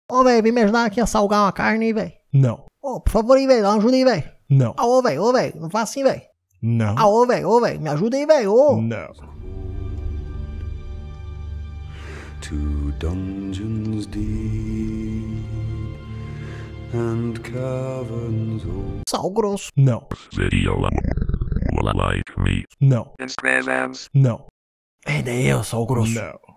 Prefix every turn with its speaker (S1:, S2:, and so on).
S1: Ô, velho, vem me ajudar aqui a salgar uma carne aí, velho.
S2: Não.
S1: Ô, por favor aí, velho, dá uma ajuda aí, velho.
S2: Não.
S1: Ah, ô, velho, não faz assim, velho.
S2: Não.
S1: Ah, ô, velho, me ajuda aí, velho, ô.
S2: Não.
S3: To dungeons deep and caverns old.
S1: Sal grosso.
S2: Não.
S4: Video like me.
S2: Não.
S4: Instagrams.
S2: Não.
S1: É daí, ô, sal grosso.
S2: Não.